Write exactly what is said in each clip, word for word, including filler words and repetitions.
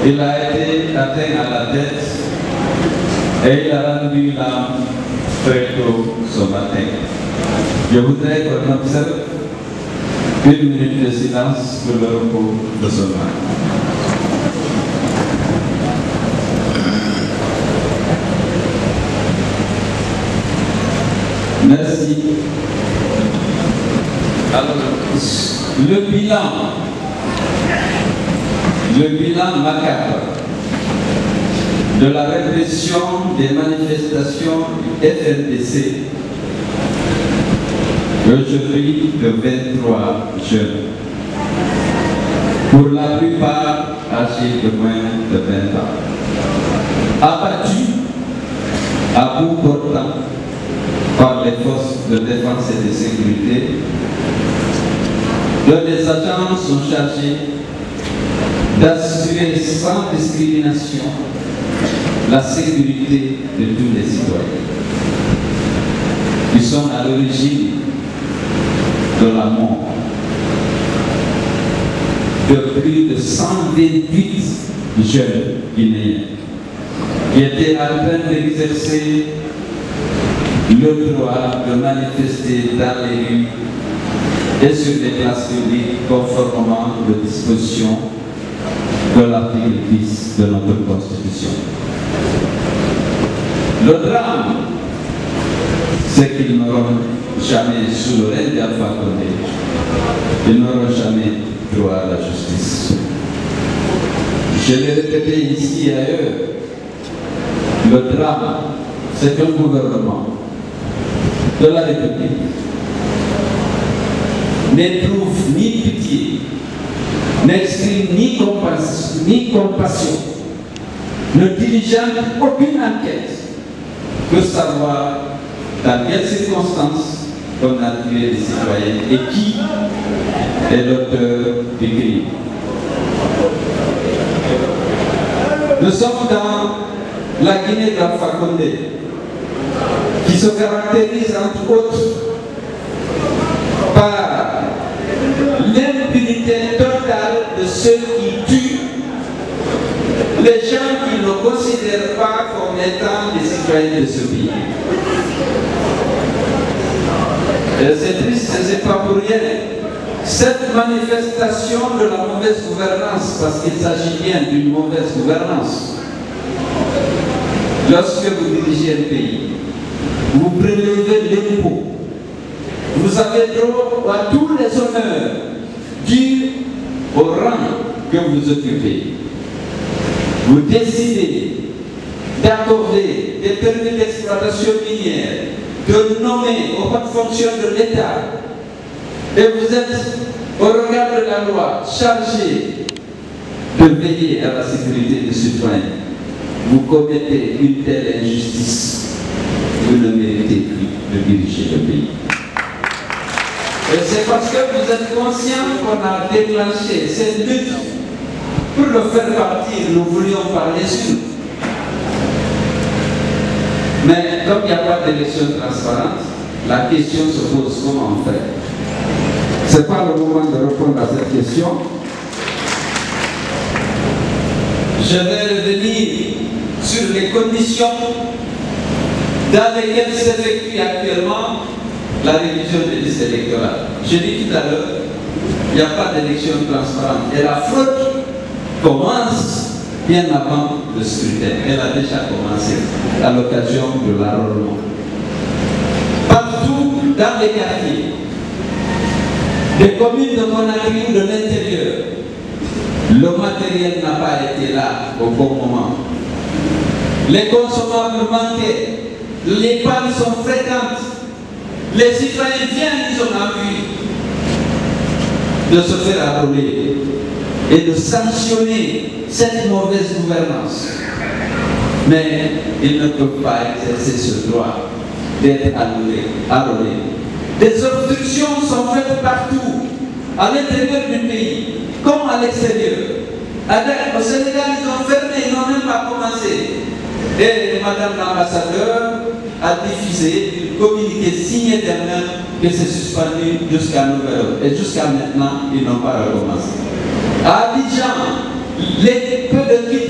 Il a été atteint à la tête et il a rendu l'âme très tôt ce matin. Je voudrais qu'on observe une minute de silence pour le repos de ce matin. Merci. Alors, le bilan, le bilan macabre de la répression des manifestations du F N D C, aujourd'hui de vingt-trois jeunes, pour la plupart âgés de moins de vingt ans, abattus à bout portant par les forces de défense et de sécurité, dont les agents sont chargés d'assurer sans discrimination la sécurité de tous les citoyens. Ils sont à l'origine de la mort de plus de cent vingt-huit jeunes guinéens qui étaient en train d'exercer le droit de manifester dans les rues et sur les places publiques conformément aux dispositions de l'article dix de notre Constitution. Le drame, c'est qu'ils n'auront jamais, sous le règne d'Alpha Condé, ils n'auront jamais droit à la justice. Je l'ai répété ici et ailleurs, le drame, c'est qu'un gouvernement de la République n'éprouve ni pitié, n'exprime ni compassion, ni compassion, ne diligente aucune enquête que savoir dans quelles circonstances on a tué les citoyens et qui est l'auteur du crime. Nous sommes dans la Guinée d'Alpha Condé, qui se caractérise entre autres par l'impunité totale de ceux qui tuent les gens qui ne considèrent pas comme étant des citoyens de ce pays. C'est triste, ce n'est pas pour rien. Cette manifestation de la mauvaise gouvernance, parce qu'il s'agit bien d'une mauvaise gouvernance, lorsque vous dirigez un pays, vous prélevez l'impôt, vous avez droit à tous les honneurs dus au rang que vous occupez. Vous décidez d'accorder des permis d'exploitation minière, de nommer aux hautes fonctions de l'État, et vous êtes, au regard de la loi, chargé de veiller à la sécurité des citoyens. Vous commettez une telle injustice, vous ne méritez plus de diriger le pays. Et c'est parce que vous êtes conscient qu'on a déclenché cette lutte pour le faire partir. Nous voulions parler sur. Mais comme il n'y a pas d'élection transparente, la question se pose comment on fait. Ce n'est pas le moment de répondre à cette question. Je vais revenir sur les conditions dans lesquelles s'effectue actuellement la révision des listes électorales. Je dis tout à l'heure, il n'y a pas d'élection transparente. Et la fraude commence bien avant le scrutin. Elle a déjà commencé à l'occasion de l'enrôlement. Partout dans les quartiers, des communes de Conakry ou de l'intérieur, le matériel n'a pas été là au bon moment. Les consommables manquaient, les pannes sont fréquentes. Les citoyens viennent, ils ont envie de se faire enrôler et de sanctionner cette mauvaise gouvernance. Mais ils ne peuvent pas exercer ce droit d'être enrôlés. Des obstructions sont faites partout, à l'intérieur du pays, comme à l'extérieur. Au Sénégal, ils ont fermé, ils n'ont même pas commencé. Et Madame l'ambassadeur a diffusé une communiqué signé d'elle-même que c'est suspendu jusqu'à nouvel ordre. Et jusqu'à maintenant, ils n'ont pas recommencé. À Abidjan, les peu de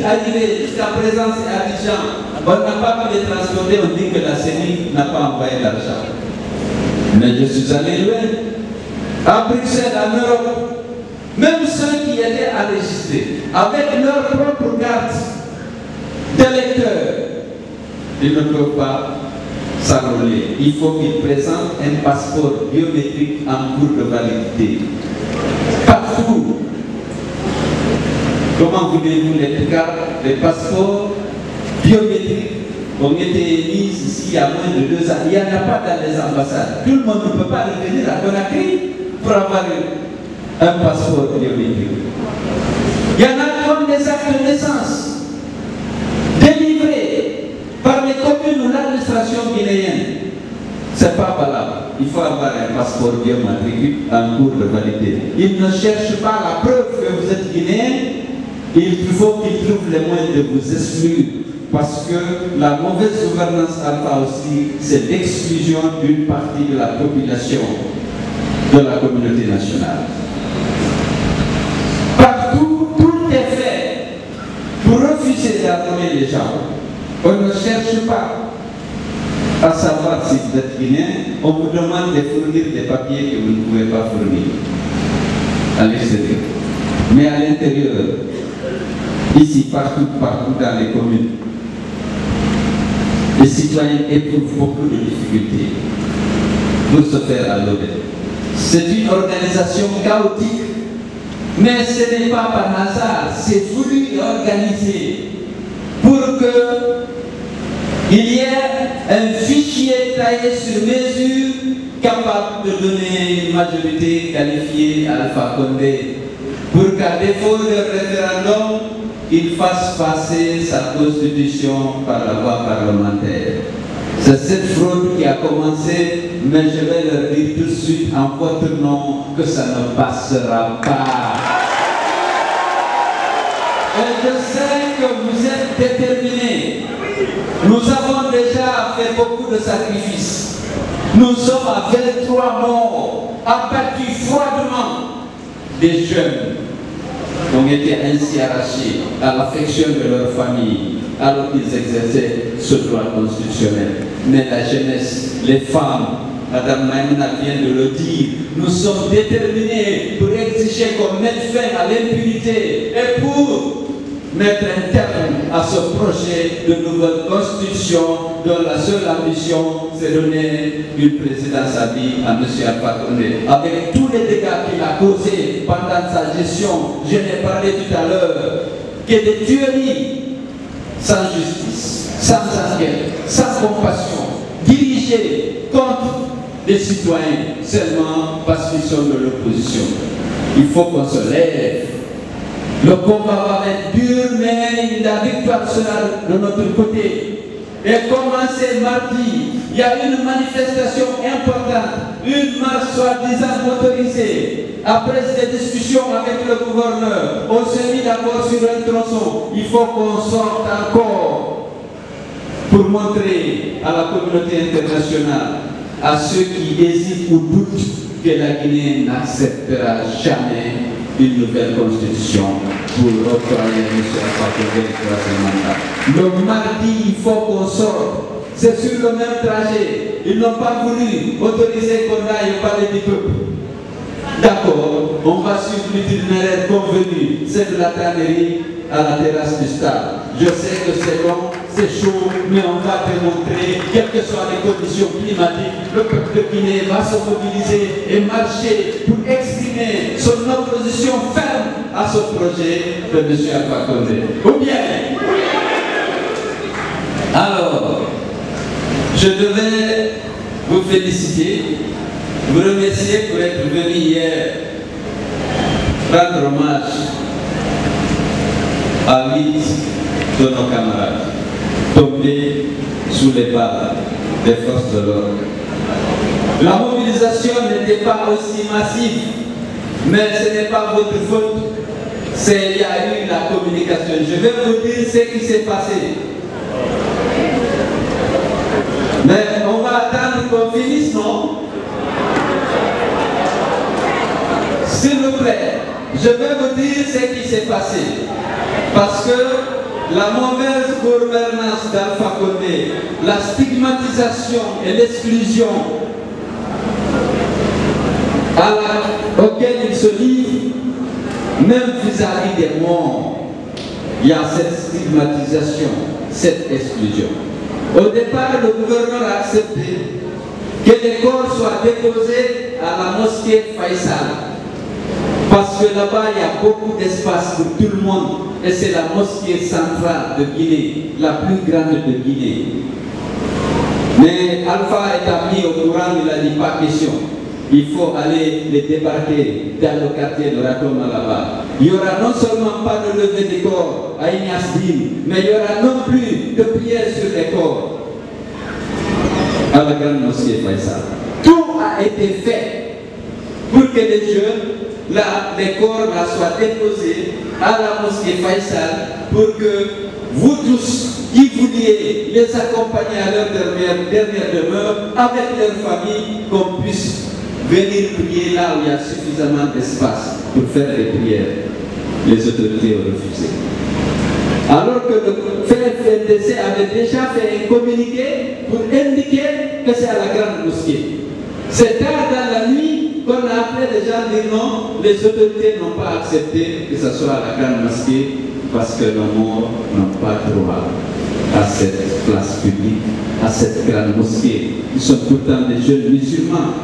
biométriques arrivés jusqu'à présent, c'est Abidjan. On n'a pas pu les transporter, on dit que la C E N I n'a pas envoyé l'argent. Mais je suis allé loin. À Bruxelles, en Europe, même ceux qui étaient enregistrés avec leur propre carte d'électeur, ils ne peuvent pas s'enrôler. Il faut qu'ils présentent un passeport biométrique en cours de validité. Partout. Comment voulez-vous les cartes, les passeports biométriques ont été émis ici il y a moins de deux ans? Il n'y en a pas dans les ambassades. Tout le monde ne peut pas revenir à Conakry pour avoir un passeport biométrique. Il y en a comme des actes de naissance délivrés par les communes ou l'administration guinéenne. Ce n'est pas valable. Il faut avoir un passeport biométrique en cours de validité. Ils ne cherchent pas la preuve que vous êtes guinéen. Il faut qu'ils trouvent les moyens de vous exclure. Parce que la mauvaise gouvernance alpha aussi, c'est l'exclusion d'une partie de la population de la communauté nationale. Partout, tout est fait pour refuser d'armer les gens. On ne cherche pas à savoir si vous êtes guinéen, on vous demande de fournir des papiers que vous ne pouvez pas fournir à l'extérieur. Mais à l'intérieur, ici, partout, partout dans les communes, les citoyens éprouvent beaucoup de difficultés pour se faire à l'aube. C'est une organisation chaotique, mais ce n'est pas par hasard, c'est voulu et organisé pour que il y ait un fichier taillé sur mesure capable de donner une majorité qualifiée à Alpha Condé pour qu'à défaut de référendum, il fasse passer sa constitution par la voie parlementaire. C'est cette fraude qui a commencé, mais je vais leur dire tout de suite en votre nom que ça ne passera pas. Et je sais que vous êtes déterminés. Nous avons déjà fait beaucoup de sacrifices. Nous sommes à vingt-trois morts, abattus froidement. Des jeunes ont été ainsi arrachés à l'affection de leur famille alors qu'ils exerçaient ce droit constitutionnel. Mais la jeunesse, les femmes, Madame Maïna vient de le dire, nous sommes déterminés pour exiger qu'on mette fin à l'impunité et pour mettre un terme à ce projet de nouvelle constitution dont la seule ambition c'est donner une présidence à vie à M. Alpha Condé. Avec tous les dégâts qu'il a causés pendant sa gestion, je l'ai parlé tout à l'heure, que des tueries sans justice, sans enquête, sans compassion, dirigées contre des citoyens seulement parce qu'ils sont de l'opposition. Il faut qu'on se lève. Le combat va être dur, mais la victoire sera de notre côté. Et commencé mardi, il y a une manifestation importante, une marche soi-disant motorisée. Après des discussions avec le gouverneur, on s'est mis d'accord sur un tronçon. Il faut qu'on sorte encore pour montrer à la communauté internationale, à ceux qui hésitent ou doutent, que la Guinée n'acceptera jamais une nouvelle constitution pour octroyer M. Alpha Condé le troisième mandat. Le mardi, il faut qu'on sorte. C'est sur le même trajet. Ils n'ont pas voulu autoriser qu'on aille parler du peuple. D'accord, on va suivre l'itinéraire convenu. C'est de la tannerie à la terrasse du stade. Je sais que c'est long, c'est chaud, mais on va démontrer, quelles que soient les conditions climatiques, le peuple de Guinée va se mobiliser et marcher pour exprimer son opposition ferme à ce projet de M. Alpha Condé. Ou bien, alors, je devais vous féliciter, vous remercier pour être venu hier rendre hommage à huit de nos camarades tombés sous les balles des forces de l'ordre. La mobilisation n'était pas aussi massive, mais ce n'est pas votre faute. Il y a eu la communication. Je vais vous dire ce qui s'est passé. Mais on va attendre qu'on finisse, non? S'il vous plaît, je vais vous dire ce qui s'est passé. Parce que la mauvaise gouvernance d'Alpha Condé, la stigmatisation et l'exclusion auquel il se livre, même vis-à-vis des morts, il y a cette stigmatisation, cette exclusion. Au départ, le gouverneur a accepté que les corps soient déposés à la mosquée Faisal. Parce que là-bas, il y a beaucoup d'espace pour tout le monde. Et c'est la mosquée centrale de Guinée, la plus grande de Guinée. Mais Alpha est mis au courant, il a dit pas question. Il faut aller les débarquer dans le quartier de Ratoma là-bas. Il n'y aura non seulement pas de levée des corps à Ignasdine, mais il n'y aura non plus de prière sur les corps à la grande mosquée Faisal. Tout a été fait pour que les jeunes, là, les corps là, soient déposés à la mosquée Faisal pour que vous tous qui vouliez les accompagner à leur dernière, dernière demeure avec leur famille, qu'on puisse venir prier là où il y a suffisamment d'espace pour faire des prières. Les autorités ont refusé. Alors que le F N D C avait déjà fait un communiqué pour indiquer que c'est à la grande mosquée. C'est tard dans la nuit qu'on a appelé les gens à dire non, les autorités n'ont pas accepté que ce soit à la grande mosquée parce que nos morts n'ont pas droit à cette place publique, à cette grande mosquée. Ils sont pourtant des jeunes musulmans.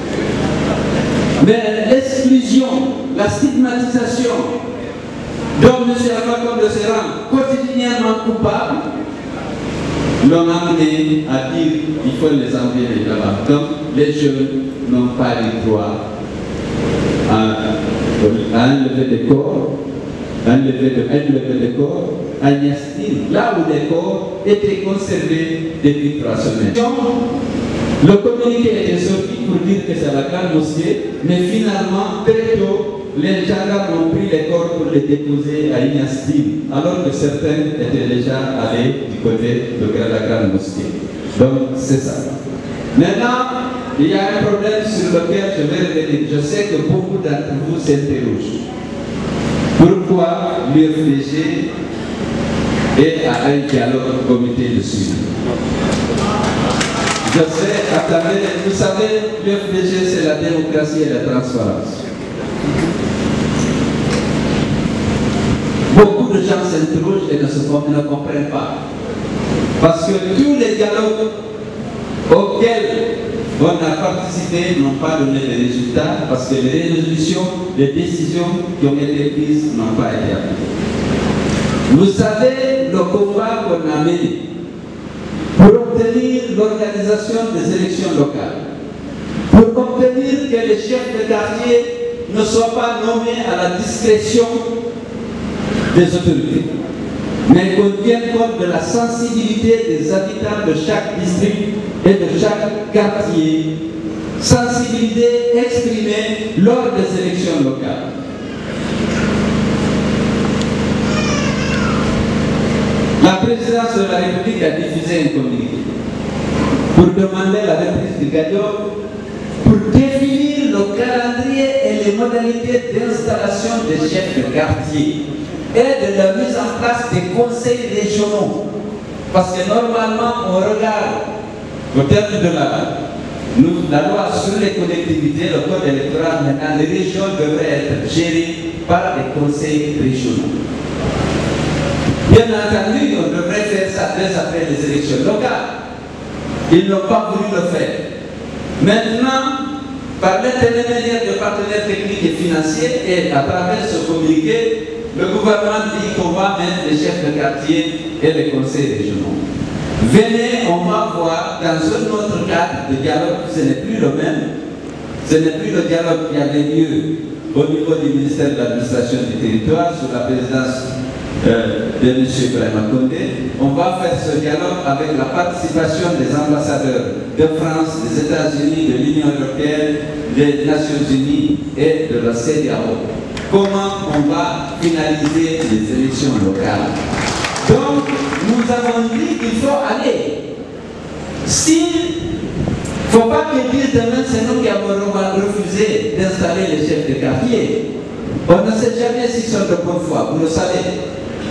Mais l'exclusion, la stigmatisation dont M. Alpha Condé se rend quotidiennement coupable, l'ont amené à dire qu'il faut les envoyer là-bas. Donc les jeunes n'ont pas le droit à, à enlever des corps, à enlever, de, enlever des corps à Niastine, là où les corps étaient conservés depuis trois semaines. Le communiqué était sorti pour dire que c'est la grande mosquée, mais finalement, très tôt, les gendarmes ont pris les corps pour les déposer à Ignasdine, alors que certains étaient déjà allés du côté de la grande mosquée. Donc, c'est ça. Maintenant, il y a un problème sur lequel je vais revenir. Je sais que beaucoup d'entre vous s'interrogent. Pourquoi l'U F D G est à un dialogue comité de suivi? Je sais, attendez, vous savez, l'U F D G c'est la démocratie et la transparence. Beaucoup de gens s'interrogent et ne, se, ne comprennent pas. Parce que tous les dialogues auxquels on a participé n'ont pas donné de résultats, parce que les résolutions, les décisions qui ont été prises n'ont pas été appliquées. Vous savez le combat qu'on a mené pour obtenir l'organisation des élections locales, pour obtenir que les chefs de quartier ne soient pas nommés à la discrétion des autorités, mais qu'on tienne compte de la sensibilité des habitants de chaque district et de chaque quartier, sensibilité exprimée lors des élections locales. La présidence de la République a diffusé un communiqué pour demander la reprise du Gadior, pour définir le calendrier et les modalités d'installation des chefs de quartier et de la mise en place des conseils régionaux. Parce que normalement, on regarde, au terme de la, nous, la loi sur les collectivités, le code électoral, maintenant, les régions devraient être gérées par des conseils régionaux. Bien entendu, on devrait faire ça dès après les élections locales. Ils n'ont pas voulu le faire. Maintenant, par l'intermédiaire de partenaires techniques et financiers et à travers ce communiqué, le gouvernement dit qu'on va mettre les chefs de quartier et les conseils régionaux. Venez, on va voir dans un autre cadre de dialogue, ce n'est plus le même. Ce n'est plus le dialogue qui avait lieu au niveau du ministère de l'administration du territoire sous la présidence euh, de M. Ibrahima Condé. On va faire ce dialogue avec la participation des ambassadeurs de France, des États-Unis, de l'Union européenne, des Nations unies et de la C E D E A O. Comment on va finaliser les élections locales. Donc, nous avons dit qu'il faut aller. Si il ne faut pas qu'ils disent demain, c'est nous qui avons refusé d'installer les chefs de quartier. On ne sait jamais s'ils sont de bonne foi, vous le savez.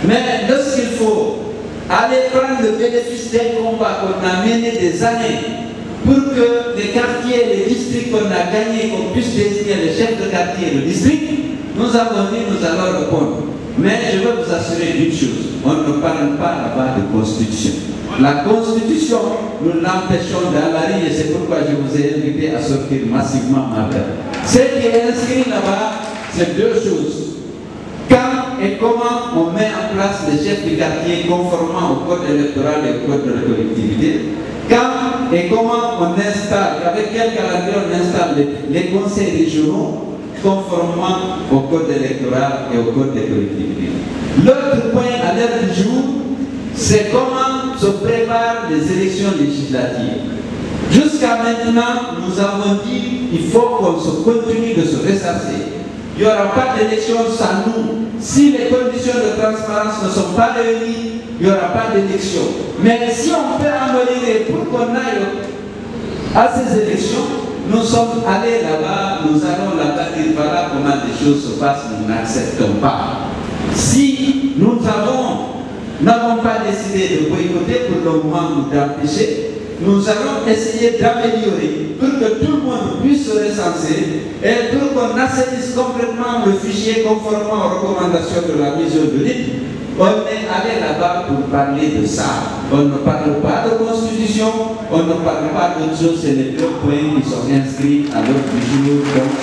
Mais lorsqu'il faut aller prendre le bénéfice d'un combat qu'on a mené des années pour que les quartiers, les districts qu'on a gagnés, qu'on puisse désigner les chefs de quartier et le district, nous avons dit nous allons répondre. Mais je veux vous assurer d'une chose, on ne parle pas là-bas de constitution. La constitution, nous l'empêchons dans la rue et c'est pourquoi je vous ai invité à sortir massivement maintenant. Ce qui est inscrit là-bas, c'est deux choses. Quand et comment on met en place les chefs de quartier conformément au code électoral et au code de la collectivité. Quand et comment on installe, avec quel calendrier on installe les, les conseils régionaux conformément au code électoral et au code des collectivités. L'autre point à l'heure du jour, c'est comment se préparent les élections législatives. Jusqu'à maintenant, nous avons dit qu'il faut qu'on se continue de se ressasser. Il n'y aura pas d'élection sans nous. Si les conditions de transparence ne sont pas réunies, il n'y aura pas d'élection. Mais si on peut améliorer pour qu'on aille à ces élections, nous sommes allés là-bas, nous allons là-bas dire voilà comment les choses se passent, nous n'acceptons pas. Si nous n'avons pas décidé de boycotter pour le moment ou d'empêcher, nous allons essayer d'améliorer pour que tout le monde puisse se recenser et pour qu'on assainisse complètement le fichier conformément aux recommandations de la mission de l'I T. On est allé là-bas pour parler de ça. On ne parle pas de constitution, on ne parle pas d'autre chose, c'est les deux points qui sont inscrits à l'ordre du jour. Donc,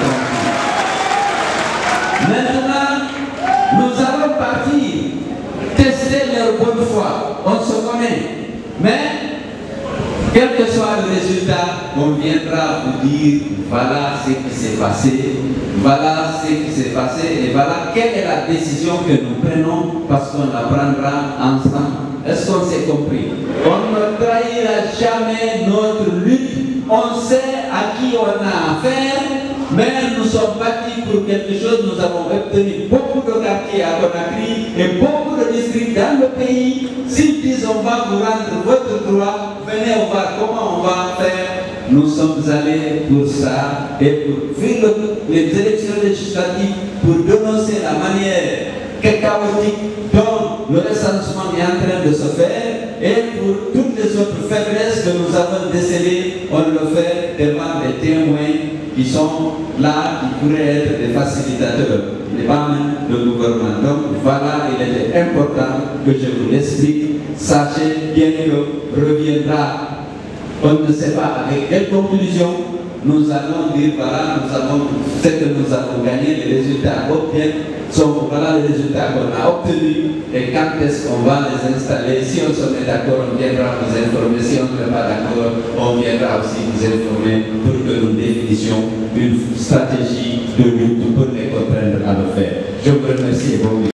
maintenant, nous allons partir tester leur bonne foi. On se connaît. Mais, quel que soit le résultat, on viendra vous dire voilà ce qui s'est passé, voilà ce qui s'est passé et voilà quelle est la décision que nous prenons parce qu'on la prendra ensemble. Est-ce qu'on s'est compris? On ne trahira jamais notre lutte, on sait à qui on a affaire, mais nous sommes partis pour quelque chose, nous avons obtenu beaucoup de quartiers à Conakry et beaucoup de districts dans le pays. S'ils disent on va vous rendre votre droit, venez on va comment on va faire. Nous sommes allés pour ça et pour vivre les élections législatives, pour dénoncer la manière chaotique dont le recensement est en train de se faire et pour toutes les autres faiblesses que nous avons décelées, on le fait devant des témoins qui sont là, qui pourraient être des facilitateurs, les membres du gouvernement. Donc voilà, il était important que je vous l'explique. Sachez bien que reviendra, on ne sait pas avec quelle conclusion, nous allons dire voilà, nous avons ce que nous avons gagné, les résultats obtiennent, sont voilà les résultats qu'on a obtenus et quand est-ce qu'on va les installer. Si on se met d'accord, on viendra vous informer. Si on n'est pas d'accord, on viendra aussi vous informer pour que nous définissions une stratégie de lutte pour les contraindre à le faire. Je vous remercie et bon